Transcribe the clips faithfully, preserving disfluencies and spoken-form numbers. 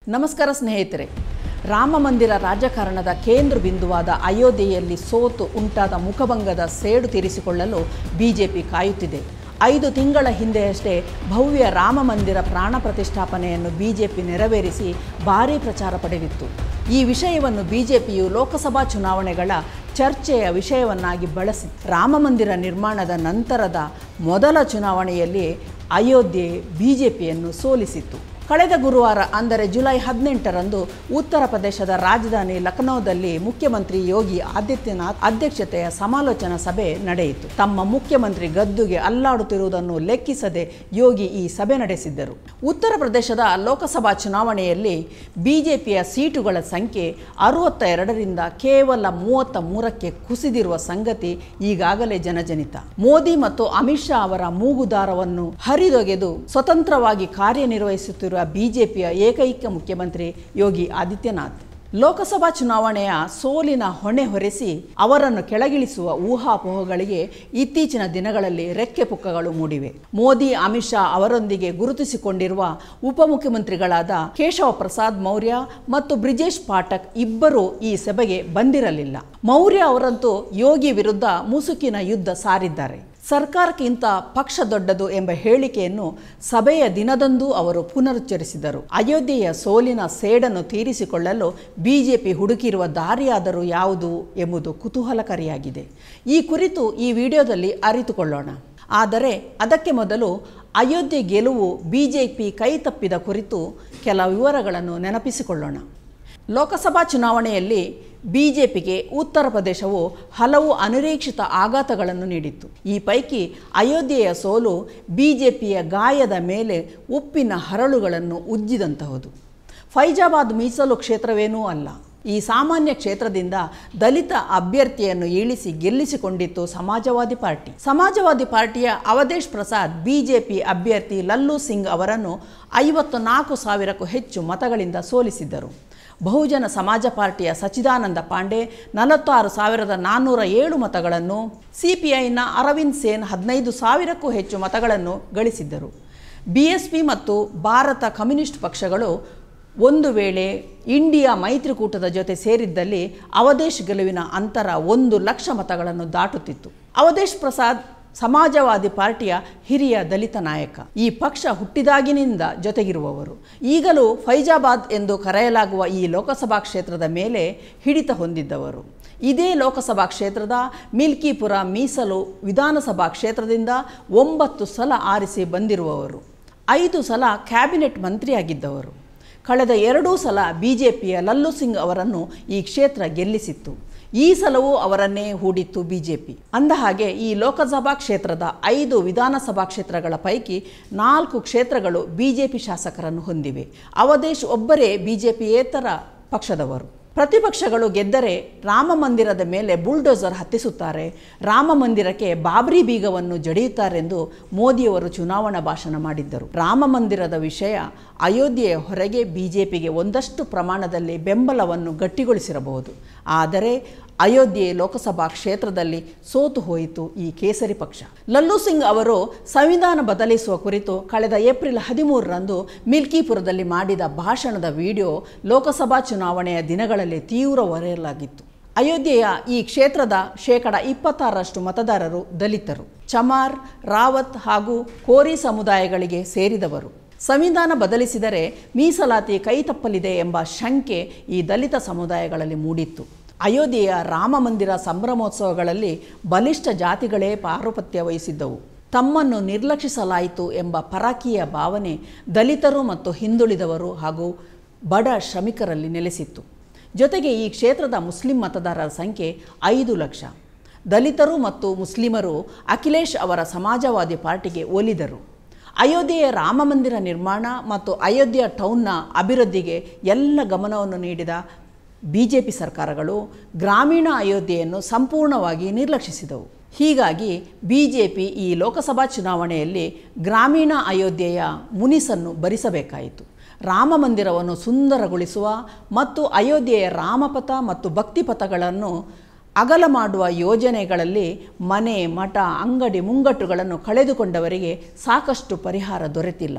ನಮಸ್ಕಾರ ಸ್ನೇಹಿತರೆ. ರಾಮ ಮಂದಿರ ರಾಜಕಾರಣದ ಕೇಂದ್ರ ಬಿಂದುವಾದ ಅಯೋಧ್ಯೆಯಲ್ಲಿ ಸೋತು ಉಂಟಾದ ಮುಖಭಂಗದ ಸೇಡು ತೀರಿಸಿಕೊಳ್ಳಲು ಬಿಜೆಪಿ ಕಾಯುತ್ತಿದೆ. ಐದು ತಿಂಗಳ ಹಿಂದೆಯಷ್ಟೇ ಭವ್ಯ ರಾಮ ಮಂದಿರ ಪ್ರಾಣ ಪ್ರತಿಷ್ಠಾಪನೆಯನ್ನು ಬಿಜೆಪಿ ನೆರವೇರಿಸಿ ಭಾರೀ ಪ್ರಚಾರ ಪಡೆದಿತ್ತು. ಈ ವಿಷಯವನ್ನು ಬಿಜೆಪಿಯು ಲೋಕಸಭಾ ಚುನಾವಣೆಗಳ ಚರ್ಚೆಯ ವಿಷಯವನ್ನಾಗಿ ಬಳಸಿ ರಾಮ ಮಂದಿರ ನಿರ್ಮಾಣದ ನಂತರದ ಮೊದಲ ಚುನಾವಣೆಯಲ್ಲಿ ಅಯೋಧ್ಯೆ ಬಿಜೆಪಿಯನ್ನು ಸೋಲಿಸಿತ್ತು. ಕಳೆದ ಗುರುವಾರ ಅಂದರೆ ಜುಲೈ ಹದಿನೆಂಟರಂದು ಉತ್ತರ ಪ್ರದೇಶದ ರಾಜಧಾನಿ ಲಖನೌದಲ್ಲಿ ಮುಖ್ಯಮಂತ್ರಿ ಯೋಗಿ ಆದಿತ್ಯನಾಥ್ ಅಧ್ಯಕ್ಷತೆಯ ಸಮಾಲೋಚನಾ ಸಭೆ ನಡೆಯಿತು. ತಮ್ಮ ಮುಖ್ಯಮಂತ್ರಿ ಗದ್ದುಗೆ ಅಲ್ಲಾಡುತ್ತಿರುವುದನ್ನು ಲೆಕ್ಕಿಸದೆ ಯೋಗಿ ಈ ಸಭೆ ನಡೆಸಿದ್ದರು. ಉತ್ತರ ಪ್ರದೇಶದ ಲೋಕಸಭಾ ಚುನಾವಣೆಯಲ್ಲಿ ಬಿಜೆಪಿಯ ಸೀಟುಗಳ ಸಂಖ್ಯೆ ಅರವತ್ತ ಎರಡರಿಂದ ಕೇವಲ ಮೂವತ್ತ ಮೂರಕ್ಕೆ ಕುಸಿದಿರುವ ಸಂಗತಿ ಈಗಾಗಲೇ ಜನಜನಿತ. ಮೋದಿ ಮತ್ತು ಅಮಿತ್ ಶಾ ಅವರ ಮೂಗುದಾರವನ್ನು ಹರಿದೊಗೆದು ಸ್ವತಂತ್ರವಾಗಿ ಕಾರ್ಯನಿರ್ವಹಿಸುತ್ತಿರುವ ಬಿಜೆಪಿಯ ಏಕೈಕ ಮುಖ್ಯಮಂತ್ರಿ ಯೋಗಿ ಆದಿತ್ಯನಾಥ್ ಲೋಕಸಭಾ ಚುನಾವಣೆಯ ಸೋಲಿನ ಹೊಣೆ ಹೊರಿಸಿ ಅವರನ್ನು ಕೆಳಗಿಳಿಸುವ ಊಹಾಪೋಹಗಳಿಗೆ ಇತ್ತೀಚಿನ ದಿನಗಳಲ್ಲಿ ರೆಕ್ಕೆ ಪುಕ್ಕಗಳು ಮೂಡಿವೆ. ಮೋದಿ ಅಮಿತ್ ಶಾ ಅವರೊಂದಿಗೆ ಗುರುತಿಸಿಕೊಂಡಿರುವ ಉಪಮುಖ್ಯಮಂತ್ರಿಗಳಾದ ಕೇಶವ ಪ್ರಸಾದ್ ಮೌರ್ಯ ಮತ್ತು ಬ್ರಿಜೇಶ್ ಪಾಠಕ್ ಇಬ್ಬರು ಈ ಸಭೆಗೆ ಬಂದಿರಲಿಲ್ಲ. ಮೌರ್ಯ ಅವರಂತೂ ಯೋಗಿ ವಿರುದ್ಧ ಮುಸುಕಿನ ಯುದ್ಧ ಸಾರಿದ್ದಾರೆ. ಸರ್ಕಾರಕ್ಕಿಂತ ಪಕ್ಷ ದೊಡ್ಡದು ಎಂಬ ಹೇಳಿಕೆಯನ್ನು ಸಭೆಯ ದಿನದಂದು ಅವರು ಪುನರುಚ್ಚರಿಸಿದರು. ಅಯೋಧ್ಯೆಯ ಸೋಲಿನ ಸೇಡನ್ನು ತೀರಿಸಿಕೊಳ್ಳಲು ಬಿಜೆಪಿ ಹುಡುಕಿರುವ ದಾರಿಯಾದರೂ ಯಾವುದು ಎಂಬುದು ಕುತೂಹಲಕಾರಿಯಾಗಿದೆ. ಈ ಕುರಿತು ಈ ವಿಡಿಯೋದಲ್ಲಿ ಅರಿತುಕೊಳ್ಳೋಣ. ಆದರೆ ಅದಕ್ಕೆ ಮೊದಲು ಅಯೋಧ್ಯೆ ಗೆಲುವು ಬಿಜೆಪಿ ಕೈ ತಪ್ಪಿದ ಕುರಿತು ಕೆಲ ವಿವರಗಳನ್ನು ನೆನಪಿಸಿಕೊಳ್ಳೋಣ. ಲೋಕಸಭಾ ಚುನಾವಣೆಯಲ್ಲಿ ಬಿಜೆಪಿಗೆ ಉತ್ತರ ಪ್ರದೇಶವು ಹಲವು ಅನಿರೀಕ್ಷಿತ ಆಘಾತಗಳನ್ನು ನೀಡಿತ್ತು. ಈ ಪೈಕಿ ಅಯೋಧ್ಯೆಯ ಸೋಲು ಬಿಜೆಪಿಯ ಗಾಯದ ಮೇಲೆ ಉಪ್ಪಿನ ಹರಳುಗಳನ್ನು ಉಜ್ಜಿದಂತಹುದು. ಫೈಜಾಬಾದ್ ಮೀಸಲು ಕ್ಷೇತ್ರವೇನೂ ಅಲ್ಲ. ಈ ಸಾಮಾನ್ಯ ಕ್ಷೇತ್ರದಿಂದ ದಲಿತ ಅಭ್ಯರ್ಥಿಯನ್ನು ಇಳಿಸಿ ಗೆಲ್ಲಿಸಿಕೊಂಡಿತ್ತು ಸಮಾಜವಾದಿ ಪಾರ್ಟಿ. ಸಮಾಜವಾದಿ ಪಾರ್ಟಿಯ ಅವಧೇಶ್ ಪ್ರಸಾದ್ ಬಿಜೆಪಿ ಅಭ್ಯರ್ಥಿ ಲಲ್ಲೂ ಸಿಂಗ್ ಅವರನ್ನು ಐವತ್ತು ನಾಲ್ಕು ಸಾವಿರಕ್ಕೂ ಹೆಚ್ಚು ಮತಗಳಿಂದ ಸೋಲಿಸಿದ್ದರು. ಬಹುಜನ ಸಮಾಜ ಪಾರ್ಟಿಯ ಸಚ್ಚಿದಾನಂದ ಪಾಂಡೆ ನಲವತ್ತಾರು ಸಾವಿರದ ನಾನ್ನೂರ ಏಳು ಮತಗಳನ್ನು, ಸಿಪಿಐನ ಅರವಿಂದ್ ಸೇನ್ ಹದಿನೈದು ಸಾವಿರಕ್ಕೂ ಹೆಚ್ಚು ಮತಗಳನ್ನು ಗಳಿಸಿದ್ದರು. ಬಿ ಎಸ್ ಪಿ ಮತ್ತು ಭಾರತ ಕಮ್ಯುನಿಸ್ಟ್ ಪಕ್ಷಗಳು ಒಂದು ವೇಳೆ ಇಂಡಿಯಾ ಮೈತ್ರಿಕೂಟದ ಜೊತೆ ಸೇರಿದ್ದಲ್ಲಿ ಅವಧೇಶ್ ಗೆಲುವಿನ ಅಂತರ ಒಂದು ಲಕ್ಷ ಮತಗಳನ್ನು ದಾಟುತ್ತಿತ್ತು. ಅವಧೇಶ್ ಪ್ರಸಾದ್ ಸಮಾಜವಾದಿ ಪಾರ್ಟಿಯ ಹಿರಿಯ ದಲಿತ ನಾಯಕ. ಈ ಪಕ್ಷ ಹುಟ್ಟಿದಾಗಿನಿಂದ ಜೊತೆಗಿರುವವರು. ಈಗಲೂ ಫೈಜಾಬಾದ್ ಎಂದು ಕರೆಯಲಾಗುವ ಈ ಲೋಕಸಭಾ ಕ್ಷೇತ್ರದ ಮೇಲೆ ಹಿಡಿತ ಹೊಂದಿದ್ದವರು. ಇದೇ ಲೋಕಸಭಾ ಕ್ಷೇತ್ರದ ಮಿಲ್ಕಿಪುರ ಮೀಸಲು ವಿಧಾನಸಭಾ ಕ್ಷೇತ್ರದಿಂದ ಒಂಬತ್ತು ಸಲ ಆರಿಸಿ ಬಂದಿರುವವರು. ಐದು ಸಲ ಕ್ಯಾಬಿನೆಟ್ ಮಂತ್ರಿಯಾಗಿದ್ದವರು. ಕಳೆದ ಎರಡೂ ಸಲ ಬಿಜೆಪಿಯ ಲಲ್ಲೂ ಸಿಂಗ್ ಅವರನ್ನು ಈ ಕ್ಷೇತ್ರ ಗೆಲ್ಲಿಸಿತ್ತು. ಈ ಸಲವೂ ಅವರನ್ನೇ ಹೂಡಿತ್ತು ಬಿಜೆಪಿ. ಅಂದಹಾಗೆ ಈ ಲೋಕಸಭಾ ಕ್ಷೇತ್ರದ ಐದು ವಿಧಾನಸಭಾ ಕ್ಷೇತ್ರಗಳ ಪೈಕಿ ನಾಲ್ಕು ಕ್ಷೇತ್ರಗಳು ಬಿಜೆಪಿ ಶಾಸಕರನ್ನು ಹೊಂದಿವೆ. ಅವಧೇಶ್ ಒಬ್ಬರೇ ಬಿಜೆಪಿಯೇತರ ಪಕ್ಷದವರು. ಪ್ರತಿಪಕ್ಷಗಳು ಗೆದ್ದರೆ ರಾಮ ಮಂದಿರದ ಮೇಲೆ ಬುಲ್ಡೋಸರ್ ಹತ್ತಿಸುತ್ತಾರೆ, ರಾಮ ಮಂದಿರಕ್ಕೆ ಬಾಬ್ರಿ ಬೀಗವನ್ನು ಜಡಿಯುತ್ತಾರೆಂದು ಮೋದಿಯವರು ಚುನಾವಣಾ ಭಾಷಣ ಮಾಡಿದ್ದರು. ರಾಮ ಮಂದಿರದ ವಿಷಯ ಅಯೋಧ್ಯೆಯ ಹೊರಗೆ ಬಿಜೆಪಿಗೆ ಒಂದಷ್ಟು ಪ್ರಮಾಣದಲ್ಲಿ ಬೆಂಬಲವನ್ನು ಗಟ್ಟಿಗೊಳಿಸಿರಬಹುದು. ಆದರೆ ಅಯೋಧ್ಯೆ ಲೋಕಸಭಾ ಕ್ಷೇತ್ರದಲ್ಲಿ ಸೋತು ಹೋಯಿತು ಈ ಕೇಸರಿ ಪಕ್ಷ. ಲಲ್ಲೂ ಸಿಂಗ್ ಅವರು ಸಂವಿಧಾನ ಬದಲಿಸುವ ಕುರಿತು ಕಳೆದ ಏಪ್ರಿಲ್ ಹದಿಮೂರರಂದು ಮಿಲ್ಕಿಪುರದಲ್ಲಿ ಮಾಡಿದ ಭಾಷಣದ ವಿಡಿಯೋ ಲೋಕಸಭಾ ಚುನಾವಣೆಯ ದಿನಗಳಲ್ಲಿ ತೀವ್ರ ವೈರಲ್ ಆಗಿತ್ತು. ಅಯೋಧ್ಯೆಯ ಈ ಕ್ಷೇತ್ರದ ಶೇಕಡ ಇಪ್ಪತ್ತಾರರಷ್ಟು ಮತದಾರರು ದಲಿತರು, ಚಮಾರ್, ರಾವತ್ ಹಾಗೂ ಕೋರಿ ಸಮುದಾಯಗಳಿಗೆ ಸೇರಿದವರು. ಸಂವಿಧಾನ ಬದಲಿಸಿದರೆ ಮೀಸಲಾತಿ ಕೈತಪ್ಪಲಿದೆ ಎಂಬ ಶಂಕೆ ಈ ದಲಿತ ಸಮುದಾಯಗಳಲ್ಲಿ ಮೂಡಿತ್ತು. ಅಯೋಧ್ಯೆಯ ರಾಮ ಮಂದಿರ ಸಂಭ್ರಮೋತ್ಸವಗಳಲ್ಲಿ ಬಲಿಷ್ಠ ಜಾತಿಗಳೇ ಪಾರುಪತ್ಯ ವಹಿಸಿದ್ದವು. ತಮ್ಮನ್ನು ನಿರ್ಲಕ್ಷಿಸಲಾಯಿತು ಎಂಬ ಪರಾಕೀಯ ಭಾವನೆ ದಲಿತರು ಮತ್ತು ಹಿಂದುಳಿದವರು ಹಾಗೂ ಬಡ ಶ್ರಮಿಕರಲ್ಲಿ ನೆಲೆಸಿತ್ತು. ಜೊತೆಗೆ ಈ ಕ್ಷೇತ್ರದ ಮುಸ್ಲಿಂ ಮತದಾರರ ಸಂಖ್ಯೆ ಐದು ಲಕ್ಷ. ದಲಿತರು ಮತ್ತು ಮುಸ್ಲಿಮರು ಅಖಿಲೇಶ್ ಅವರ ಸಮಾಜವಾದಿ ಪಾರ್ಟಿಗೆ ಒಲಿದರು. ಅಯೋಧ್ಯೆಯ ರಾಮ ಮಂದಿರ ನಿರ್ಮಾಣ ಮತ್ತು ಅಯೋಧ್ಯೆ ಟೌನ್ನ ಅಭಿವೃದ್ಧಿಗೆ ಎಲ್ಲ ಗಮನವನ್ನು ನೀಡಿದ ಬಿಜೆಪಿ ಸರ್ಕಾರಗಳು ಗ್ರಾಮೀಣ ಅಯೋಧ್ಯೆಯನ್ನು ಸಂಪೂರ್ಣವಾಗಿ ನಿರ್ಲಕ್ಷಿಸಿದವು. ಹೀಗಾಗಿ ಬಿಜೆಪಿ ಈ ಲೋಕಸಭಾ ಚುನಾವಣೆಯಲ್ಲಿ ಗ್ರಾಮೀಣ ಅಯೋಧ್ಯೆಯ ಮುನಿಸನ್ನು ಭರಿಸಬೇಕಾಯಿತು. ರಾಮ ಮಂದಿರವನ್ನು ಸುಂದರಗೊಳಿಸುವ ಮತ್ತು ಅಯೋಧ್ಯೆಯ ರಾಮಪಥ ಮತ್ತು ಭಕ್ತಿಪಥಗಳನ್ನು ಅಗಲ ಮಾಡುವ ಯೋಜನೆಗಳಲ್ಲಿ ಮನೆ, ಮಠ, ಅಂಗಡಿ ಮುಂಗಟ್ಟುಗಳನ್ನು ಕಳೆದುಕೊಂಡವರಿಗೆ ಸಾಕಷ್ಟು ಪರಿಹಾರ ದೊರೆತಿಲ್ಲ.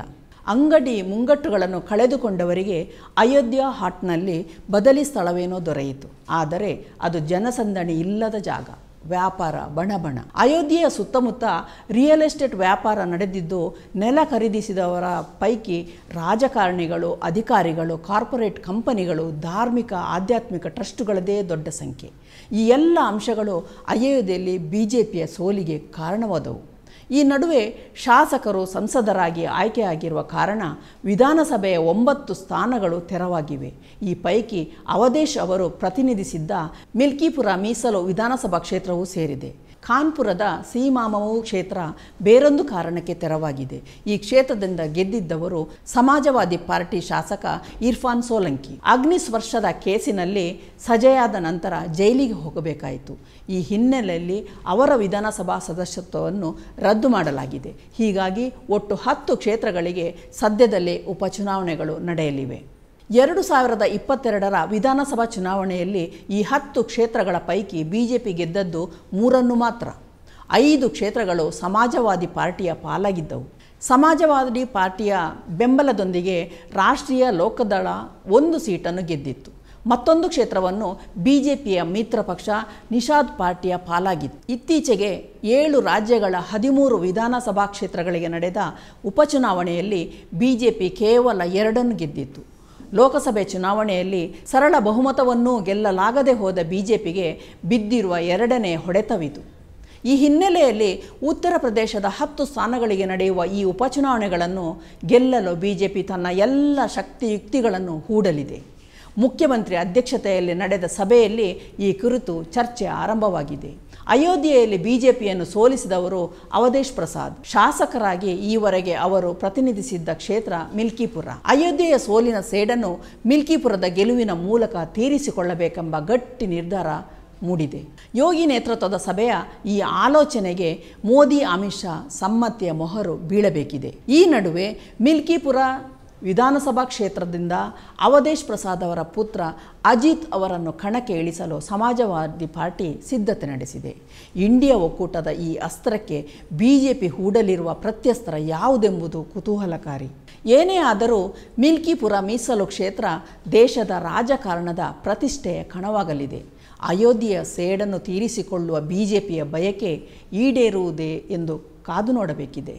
ಅಂಗಡಿ ಮುಂಗಟ್ಟುಗಳನ್ನು ಕಳೆದುಕೊಂಡವರಿಗೆ ಅಯೋಧ್ಯ ಹಾಟ್ನಲ್ಲಿ ಬದಲಿ ಸ್ಥಳವೇನೋ ದೊರೆಯಿತು. ಆದರೆ ಅದು ಜನಸಂದಣಿ ಇಲ್ಲದ ಜಾಗ, ವ್ಯಾಪಾರ ಬಣಬಣ. ಅಯೋಧ್ಯೆಯ ಸುತ್ತಮುತ್ತ ರಿಯಲ್ ಎಸ್ಟೇಟ್ ವ್ಯಾಪಾರ ನಡೆದಿದ್ದು ನೆಲ ಖರೀದಿಸಿದವರ ಪೈಕಿ ರಾಜಕಾರಣಿಗಳು, ಅಧಿಕಾರಿಗಳು, ಕಾರ್ಪೊರೇಟ್ ಕಂಪನಿಗಳು, ಧಾರ್ಮಿಕ ಆಧ್ಯಾತ್ಮಿಕ ಟ್ರಸ್ಟುಗಳದೇ ದೊಡ್ಡ ಸಂಖ್ಯೆ. ಈ ಎಲ್ಲ ಅಂಶಗಳು ಅಯೋಧ್ಯೆಯಲ್ಲಿ ಬಿ ಜೆ ಪಿಯ ಸೋಲಿಗೆ ಕಾರಣವಾದವು. ಈ ನಡುವೆ ಶಾಸಕರು ಸಂಸದರಾಗಿ ಆಯ್ಕೆಯಾಗಿರುವ ಕಾರಣ ವಿಧಾನಸಭೆಯ ಒಂಬತ್ತು ಸ್ಥಾನಗಳು ತೆರವಾಗಿವೆ. ಈ ಪೈಕಿ ಅವಧೇಶ್ ಅವರು ಪ್ರತಿನಿಧಿಸಿದ್ದ ಮಿಲ್ಕಿಪುರ ಮೀಸಲು ವಿಧಾನಸಭಾ ಕ್ಷೇತ್ರವೂ ಸೇರಿದೆ. ಕಾನ್ಪುರದ ಸೀಮಾಮವು ಕ್ಷೇತ್ರ ಬೇರೊಂದು ಕಾರಣಕ್ಕೆ ತೆರವಾಗಿದೆ. ಈ ಕ್ಷೇತ್ರದಿಂದ ಗೆದ್ದಿದ್ದವರು ಸಮಾಜವಾದಿ ಪಾರ್ಟಿ ಶಾಸಕ ಇರ್ಫಾನ್ ಸೋಲಂಕಿ. ಅಗ್ನಿಸ್ಪರ್ಶದ ಕೇಸಿನಲ್ಲಿ ಸಜೆಯಾದ ನಂತರ ಜೈಲಿಗೆ ಹೋಗಬೇಕಾಯಿತು. ಈ ಹಿನ್ನೆಲೆಯಲ್ಲಿ ಅವರ ವಿಧಾನಸಭಾ ಸದಸ್ಯತ್ವವನ್ನು ರದ್ದು ಮಾಡಲಾಗಿದೆ. ಹೀಗಾಗಿ ಒಟ್ಟು ಹತ್ತು ಕ್ಷೇತ್ರಗಳಿಗೆ ಸದ್ಯದಲ್ಲೇ ಉಪಚುನಾವಣೆಗಳು ನಡೆಯಲಿವೆ. ಎರಡು ಸಾವಿರದ ಇಪ್ಪತ್ತೆರಡರ ವಿಧಾನಸಭಾ ಚುನಾವಣೆಯಲ್ಲಿ ಈ ಹತ್ತು ಕ್ಷೇತ್ರಗಳ ಪೈಕಿ ಬಿ ಜೆ ಪಿ ಗೆದ್ದದ್ದು ಮೂರನ್ನು ಮಾತ್ರ. ಐದು ಕ್ಷೇತ್ರಗಳು ಸಮಾಜವಾದಿ ಪಾರ್ಟಿಯ ಪಾಲಾಗಿದ್ದವು. ಸಮಾಜವಾದಿ ಪಾರ್ಟಿಯ ಬೆಂಬಲದೊಂದಿಗೆ ರಾಷ್ಟ್ರೀಯ ಲೋಕದಳ ಒಂದು ಸೀಟನ್ನು ಗೆದ್ದಿತ್ತು. ಮತ್ತೊಂದು ಕ್ಷೇತ್ರವನ್ನು ಬಿ ಜೆ ಪಿಯ ಮಿತ್ರ ಪಕ್ಷ ನಿಷಾದ್ ಪಾರ್ಟಿಯ ಪಾಲಾಗಿತ್ತು. ಇತ್ತೀಚೆಗೆ ಏಳು ರಾಜ್ಯಗಳ ಹದಿಮೂರು ವಿಧಾನಸಭಾ ಕ್ಷೇತ್ರಗಳಿಗೆ ನಡೆದ ಉಪಚುನಾವಣೆಯಲ್ಲಿ ಬಿ ಜೆ ಪಿ ಕೇವಲ ಎರಡನ್ನು ಗೆದ್ದಿತ್ತು. ಲೋಕಸಭೆ ಚುನಾವಣೆಯಲ್ಲಿ ಸರಳ ಬಹುಮತವನ್ನೂ ಗೆಲ್ಲಲಾಗದೆ ಹೋದ ಬಿ ಜೆ ಪಿಗೆ ಬಿದ್ದಿರುವ ಎರಡನೇ ಹೊಡೆತವಿದು. ಈ ಹಿನ್ನೆಲೆಯಲ್ಲಿ ಉತ್ತರ ಪ್ರದೇಶದ ಹತ್ತು ಸ್ಥಾನಗಳಿಗೆ ನಡೆಯುವ ಈ ಉಪಚುನಾವಣೆಗಳನ್ನು ಗೆಲ್ಲಲು ಬಿ ಜೆ ಪಿ ತನ್ನ ಎಲ್ಲ ಶಕ್ತಿಯುಕ್ತಿಗಳನ್ನು ಹೂಡಲಿದೆ. ಮುಖ್ಯಮಂತ್ರಿ ಅಧ್ಯಕ್ಷತೆಯಲ್ಲಿ ನಡೆದ ಸಭೆಯಲ್ಲಿ ಈ ಕುರಿತು ಚರ್ಚೆ ಆರಂಭವಾಗಿದೆ. ಅಯೋಧ್ಯೆಯಲ್ಲಿ ಬಿ ಜೆ ಪಿಯನ್ನು ಸೋಲಿಸಿದವರು ಅವಧೇಶ್ ಪ್ರಸಾದ್. ಶಾಸಕರಾಗಿ ಈವರೆಗೆ ಅವರು ಪ್ರತಿನಿಧಿಸಿದ್ದ ಕ್ಷೇತ್ರ ಮಿಲ್ಕಿಪುರ. ಅಯೋಧ್ಯೆಯ ಸೋಲಿನ ಸೇಡನ್ನು ಮಿಲ್ಕಿಪುರದ ಗೆಲುವಿನ ಮೂಲಕ ತೀರಿಸಿಕೊಳ್ಳಬೇಕೆಂಬ ಗಟ್ಟಿ ನಿರ್ಧಾರ ಮೂಡಿದೆ. ಯೋಗಿ ನೇತೃತ್ವದ ಸಭೆಯ ಈ ಆಲೋಚನೆಗೆ ಮೋದಿ ಅಮಿತ್ ಶಾ ಸಮ್ಮತಿಯ ಮೊಹರು ಬೀಳಬೇಕಿದೆ. ಈ ನಡುವೆ ಮಿಲ್ಕಿಪುರ ವಿಧಾನಸಭಾ ಕ್ಷೇತ್ರದಿಂದ ಅವಧೇಶ್ ಪ್ರಸಾದ್ ಅವರ ಪುತ್ರ ಅಜಿತ್ ಅವರನ್ನು ಕಣಕ್ಕೆ ಇಳಿಸಲು ಸಮಾಜವಾದಿ ಪಾರ್ಟಿ ಸಿದ್ಧತೆ ನಡೆಸಿದೆ. ಇಂಡಿಯಾ ಒಕ್ಕೂಟದ ಈ ಅಸ್ತ್ರಕ್ಕೆ ಬಿ ಜೆ ಪಿ ಹೂಡಲಿರುವ ಪ್ರತ್ಯಸ್ತ್ರ ಯಾವುದೆಂಬುದು ಕುತೂಹಲಕಾರಿ. ಏನೇ ಆದರೂ ಮಿಲ್ಕಿಪುರ ಮೀಸಲು ಕ್ಷೇತ್ರ ದೇಶದ ರಾಜಕಾರಣದ ಪ್ರತಿಷ್ಠೆಯ ಕಣವಾಗಲಿದೆ. ಅಯೋಧ್ಯೆಯ ಸೇಡನ್ನು ತೀರಿಸಿಕೊಳ್ಳುವ ಬಿ ಜೆ ಪಿಯ ಬಯಕೆ ಈಡೇರುವುದೇ ಎಂದು ಕಾದು ನೋಡಬೇಕಿದೆ.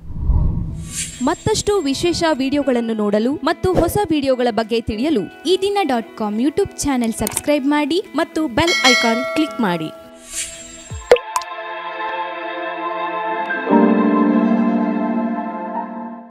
ಮತ್ತಷ್ಟು ವಿಶೇಷ ವಿಡಿಯೋಗಳನ್ನು ನೋಡಲು ಮತ್ತು ಹೊಸ ವಿಡಿಯೋಗಳ ಬಗ್ಗೆ ತಿಳಿಯಲು ಈ ದಿನ dot com YouTube channel subscribe ಮಾಡಿ ಮತ್ತು ಬೆಲ್ ಐಕಾನ್ ಕ್ಲಿಕ್ ಮಾಡಿ.